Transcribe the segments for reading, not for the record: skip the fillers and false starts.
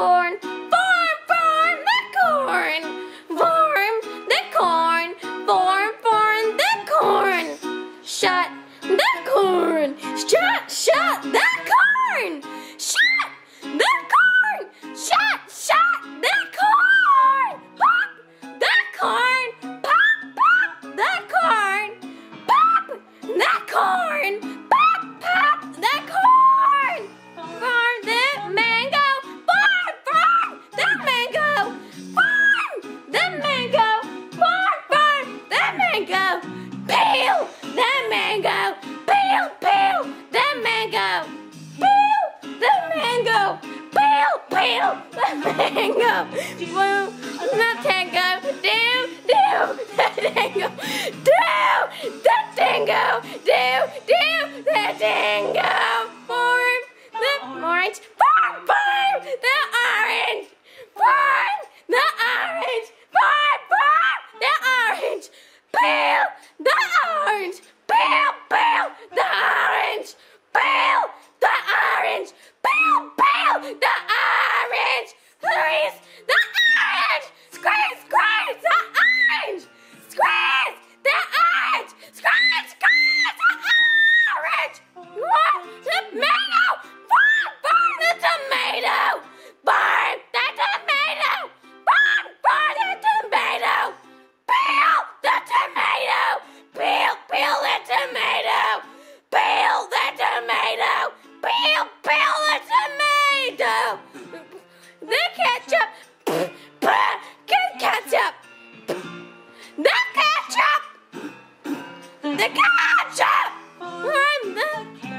corn. Farm, farm the corn. Farm the corn. Farm, farm the corn. Shut the corn. Shut the corn. Shut the corn. Shut the corn. Pop the corn. Pop the corn. Pop the corn. Pop the corn. Farm the mango. Farm the mango. Farm the mango. Farm the mango. Peel the mango. Peel the mango. Peel the mango. Peel the mango. Woo the tango. Do the tango. Do the tango. Do the tango. Farm the orange. Farm the orange. Farm the orange. Farm the orange. Peel the orange. Peel the orange. Peel the orange. Peel the orange. Squeeze the orange. Squeeze the orange. Squeeze the orange. Squeeze the orange. What? The mango. Farm the tomato. Farm the tomato. Farm the tomato. Peel the tomato. Peel the tomato. Peel the tomato. Peel the tomato. The ketchup. Ketchup. The ketchup. The ketchup. Farm the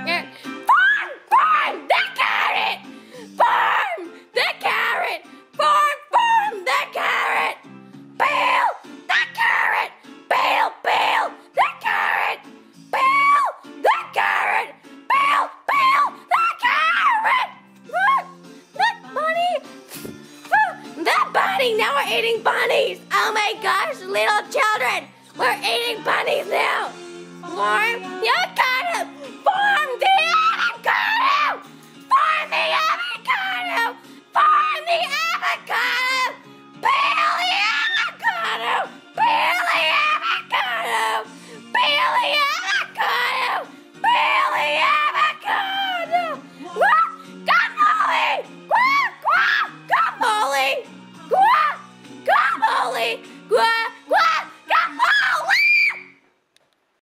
carrot. Farm the carrot. Farm the carrot. Peel the carrot. Peel the carrot. Peel the carrot. Peel the carrot. Look, bunny. The bunny. Now we're eating bunnies. Oh my gosh, little children. We're eating bunnies now. Farm the avocado. Farm the avocado. Farm the avocado. Farm the avocado. Peel the avocado. Peel the avocado. Peel the avocado. Peel the avocado. Guacamole. Guacamole. Guacamole.